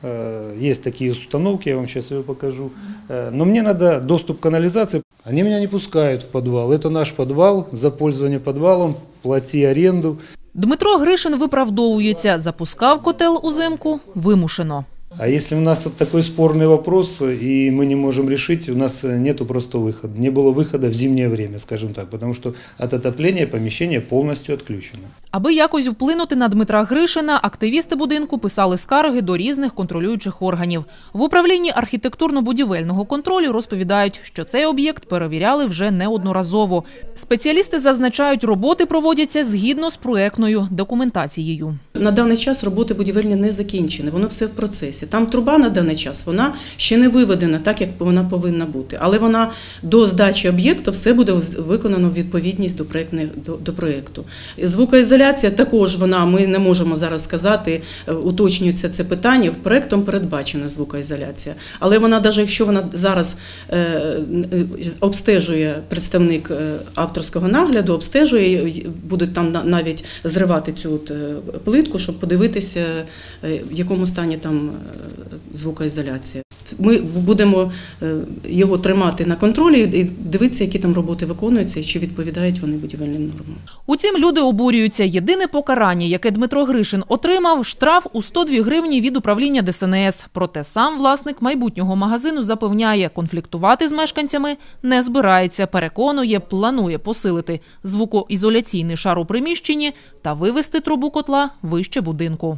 Есть такие установки, я вам сейчас ее покажу. Но мне надо доступ к канализации. Они меня не пускают в подвал. Это наш подвал, за пользование подвалом, плати аренду. Дмитро Гришин виправдовується. Запускав котел узимку вимушено. А если у нас вот такой спорный вопрос, и мы не можем решить, у нас нету просто выхода. Не было выхода в зимнее время, скажем так, потому что от отопления помещение полностью отключено. Аби якось вплинути на Дмитра Гришина, активісти будинку писали скарги до різних контролюючих органів. В управлінні архітектурно-будівельного контролю розповідають, що цей об'єкт перевіряли вже неодноразово. Спеціалісти зазначають, роботи проводяться згідно з проектною документацією. На даний час роботи будівельні не закінчені, воно все в процесі. Там труба на даний час, вона ще не виведена так, як вона повинна бути. Але вона до здачі об'єкту все буде виконано в відповідність до проєкту. Звукоізоляція також ми не можемо зараз сказати, уточнюється це питання, проєктом передбачена звукоізоляція. Але вона, навіть якщо вона зараз обстежує представник авторського нагляду, обстежує, будуть там навіть зривати цю плитку, щоб подивитися, в якому стані там звукоізоляція. Ми будемо його тримати на контролі і дивитися, які там роботи виконуються і чи відповідають вони будівельним нормам. Утім, люди обурюються. Єдине покарання, яке Дмитро Гришин отримав – штраф у 102 гривні від управління ДСНС. Проте сам власник майбутнього магазину запевняє, конфліктувати з мешканцями не збирається. Переконує, планує посилити звукоізоляційний шар у приміщенні та вивести трубу котла вище будинку.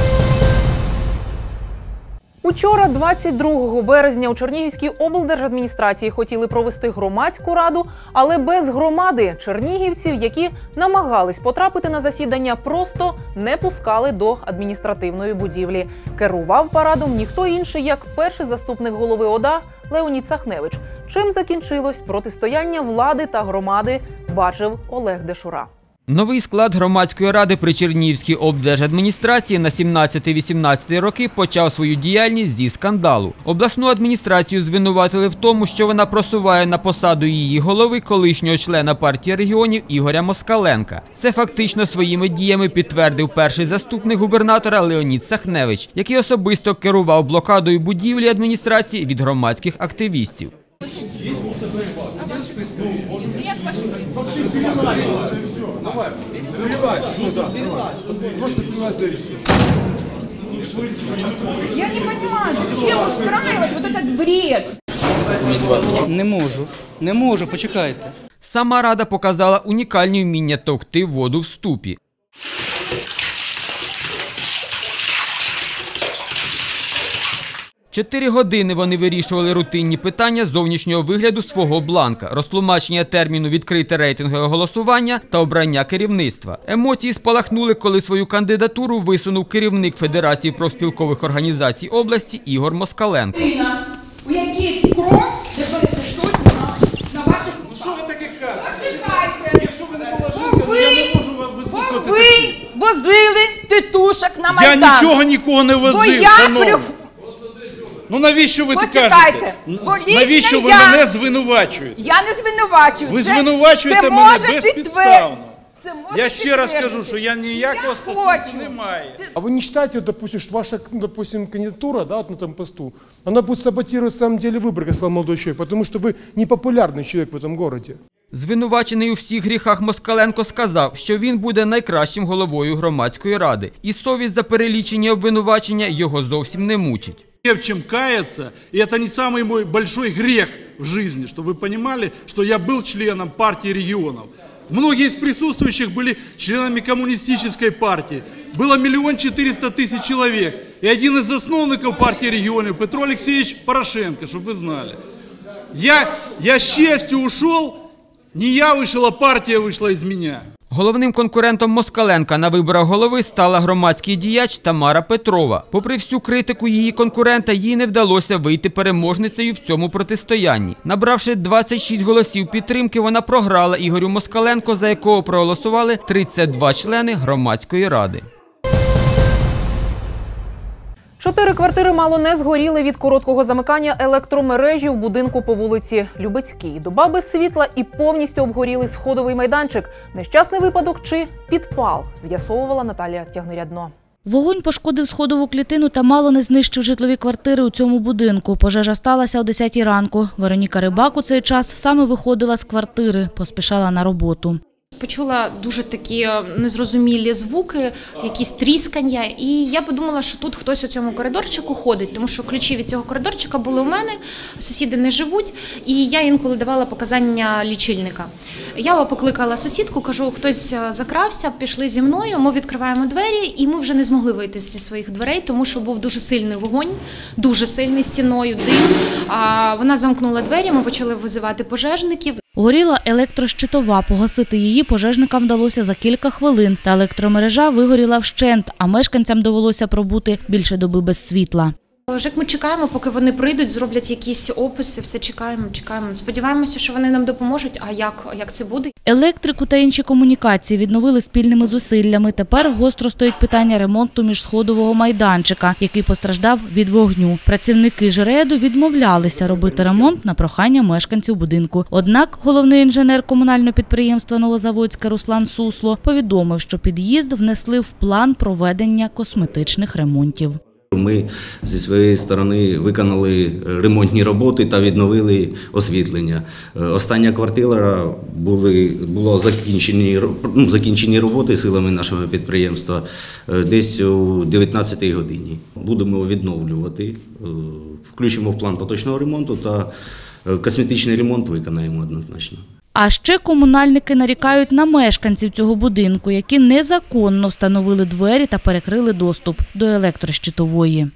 Учора, 22 березня, у Чернігівській облдержадміністрації хотіли провести громадську раду, але без громади чернігівців, які намагались потрапити на засідання, просто не пускали до адміністративної будівлі. Керував парадом ніхто інший, як перший заступник голови ОДА Леонід Сахневич. Чим закінчилось протистояння влади та громади, бачив Олег Дешура. Новий склад громадської ради при Чернігівській облдержадміністрації на 17-18 роки почав свою діяльність зі скандалу. Обласну адміністрацію звинуватили в тому, що вона просуває на посаду її голови колишнього члена партії регіонів Ігоря Москаленка. Це фактично своїми діями підтвердив перший заступник губернатора Леонід Сахневич, який особисто керував блокадою будівлі адміністрації від громадських активістів. Давай, перелазь сюда. Просто перелазь до рисунка. Я не понимаю, зачем устраивать вот этот бред? Не можу, почекайте. Сама рада показала унікальні вміння товкти воду в ступі. Чотири години вони вирішували рутинні питання зовнішнього вигляду свого бланка, розтлумачення терміну «відкрите рейтингове голосування» та обрання керівництва. Емоції спалахнули, коли свою кандидатуру висунув керівник Федерації профспілкових організацій області Ігор Москаленко. У який крок на ваших... Ну що ви таке кажете? Почекайте! Якщо ви не положили, я не можу вам вислухати. Ви возили тітушок на Майдан. Я нічого нікого не возив, шановні. Ну навіщо ви так кажете? Навіщо ви мене звинувачуєте? Я не звинувачую. Ви звинувачуєте мене безпідставно. Я ще раз кажу, що я ніякого стосунку не маю. А вы не считаете, допустим, что ваша, допустим, кандидатура, да, на этом посту, она будет саботировать, на самом деле, выборы, как сказал молодой человек, потому что вы непопулярный человек в этом городе? Звинувачений у всіх гріхах Москаленко сказав, що він буде найкращим головою громадської ради. І совість за перелічені обвинувачення його зовсім не мучить. Не в чем каяться, и это не самый мой большой грех в жизни, чтобы вы понимали, что я был членом партии регионов. Многие из присутствующих были членами коммунистической партии. Было 1 400 000 человек. И один из основников партии регионов Петро Алексеевич Порошенко, чтобы вы знали. Я с честью ушел, не я вышел, а партия вышла из меня. Головним конкурентом Москаленка на виборах голови стала громадський діяч Тамара Петрова. Попри всю критику її конкурента, їй не вдалося вийти переможницею в цьому протистоянні. Набравши 26 голосів підтримки, вона програла Ігорю Москаленко, за якого проголосували 32 члени громадської ради. 4 квартири мало не згоріли від короткого замикання електромережі в будинку по вулиці Любецькій. Доба без світла і повністю обгорілий сходовий майданчик. Нещасний випадок чи підпал, з'ясовувала Наталія Тягнирядно. Вогонь пошкодив сходову клітину та мало не знищив житлові квартири у цьому будинку. Пожежа сталася о 10-й ранку. Вероніка Рибак у цей час саме виходила з квартири, поспішала на роботу. Почула дуже такі незрозумілі звуки, якісь тріскання, і я подумала, що тут хтось у цьому коридорчику ходить, тому що ключі від цього коридорчика були у мене, сусіди не живуть, і я інколи давала показання лічильника. Я покликала сусідку, кажу, хтось закрався, пішли зі мною, ми відкриваємо двері, і ми вже не змогли вийти зі своїх дверей, тому що був дуже сильний вогонь, дуже сильний стіною, дим. Вона замкнула двері, ми почали визивати пожежників. Горіла електрощитова. Погасити її пожежникам вдалося за кілька хвилин. Та електромережа вигоріла вщент, а мешканцям довелося пробути більше доби без світла. Як ми чекаємо, поки вони прийдуть, зроблять якісь описи, все чекаємо. Сподіваємося, що вони нам допоможуть, а як це буде? Електрику та інші комунікації відновили спільними зусиллями. Тепер гостро стоїть питання ремонту міжсходового майданчика, який постраждав від вогню. Працівники ЖРЕДу відмовлялися робити ремонт на прохання мешканців будинку. Однак головний інженер комунального підприємства «Новозаводське» Руслан Сусло повідомив, що під'їзд внесли в план проведення косметичних ремонтів. Ми зі своєї сторони виконали ремонтні роботи та відновили освітлення. Остання квартира було закінчені роботи силами нашого підприємства десь о 19-й годині. Будемо відновлювати, включимо в план поточного ремонту та косметичний ремонт виконаємо однозначно. А ще комунальники нарікають на мешканців цього будинку, які незаконно встановили двері та перекрили доступ до електрощитової.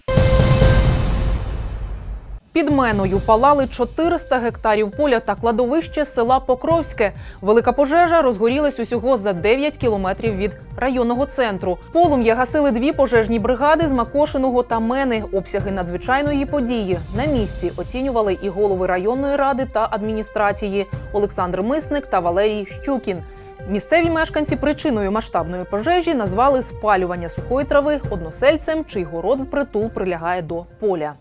Під Меною палали 400 гектарів поля та кладовище села Покровське. Велика пожежа розгорілась усього за 9 кілометрів від районного центру. Полум'я гасили 2 пожежні бригади з Макошиного та Мени. Обсяги надзвичайної події на місці оцінювали і голови районної ради та адміністрації Олександр Мисник та Валерій Щукін. Місцеві мешканці причиною масштабної пожежі назвали спалювання сухої трави односельцем, чий город впритул прилягає до поля.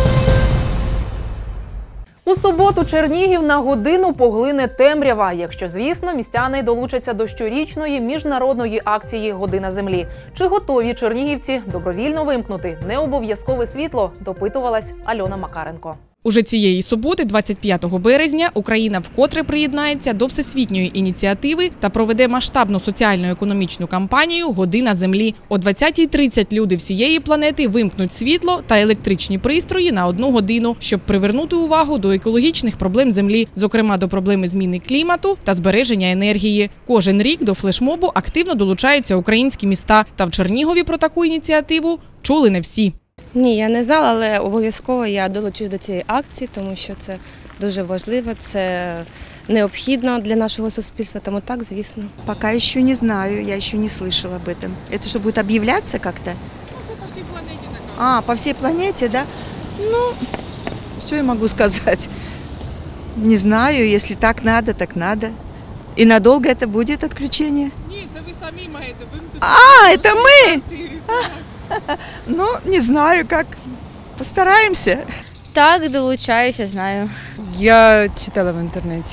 У суботу Чернігів на годину поглине темрява, якщо, звісно, містяни долучаться до щорічної міжнародної акції «Година землі». Чи готові чернігівці добровільно вимкнути необов'язкове світло, допитувалась Альона Макаренко. Уже цієї суботи, 25 березня, Україна вкотре приєднається до всесвітньої ініціативи та проведе масштабну соціально-економічну кампанію «Година землі». О 20:30 люди всієї планети вимкнуть світло та електричні пристрої на 1 годину, щоб привернути увагу до екологічних проблем землі, зокрема до проблеми зміни клімату та збереження енергії. Кожен рік до флешмобу активно долучаються українські міста. Та в Чернігові про таку ініціативу чули не всі. Ні, я не знала, але обов'язково я долучусь до цієї акції, тому що це дуже важливо, це необхідно для нашего суспільства, тому так, звісно. Пока еще не знаю, я еще не слышала об этом. Это что, будет объявляться как-то? Ну, по всей планете такая. По всей планете, да? Ну, что я могу сказать? Не знаю, если так надо, так надо. И надолго это будет отключение? Нет, это вы сами маєте вимкнути. Это мы? Ну, не знаю, как. Постараемся. Так, долучаюся, знаю. Я читала в інтернеті.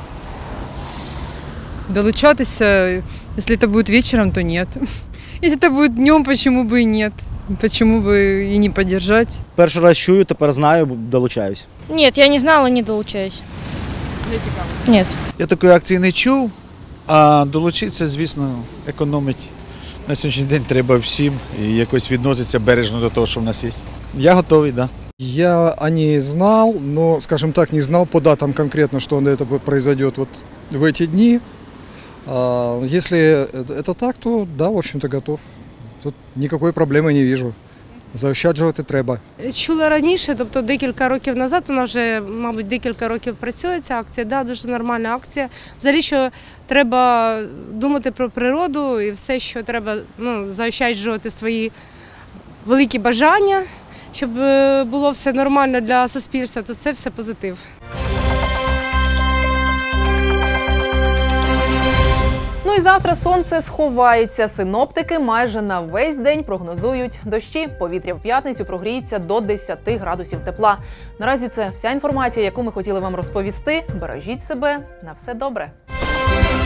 Долучатися, якщо це буде вечором, то ні. Якщо це буде днем, чому б і ні? Чому б і не підтримати? Перший раз чую, тепер знаю, долучаюсь. Ні, я не знала, не долучаюсь. Не цікаво? Ні. Я такої акції не чув, а долучитися, звісно, економить. На сьогоднішній день треба всім і якось відноситися бережно до того, що в нас є. Я готовий, так. Да. Я о ней знал, но, скажем так, не знал по датам конкретно, что это произойдет вот в эти дни. Если это так, то да, в общем-то, готов. Тут никакой проблеми не вижу. Заощаджувати треба. Чула раніше, тобто декілька років назад, вона вже, мабуть, декілька років працює ця акція. Да, дуже нормальна акція. Взагалі, що треба думати про природу і все, що треба заощаджувати свої великі бажання, щоб було все нормально для суспільства, то це все позитив. Ну і завтра сонце сховається. Синоптики майже на весь день прогнозують дощі. Повітря в п'ятницю прогріється до 10 градусів тепла. Наразі це вся інформація, яку ми хотіли вам розповісти. Бережіть себе. На все добре.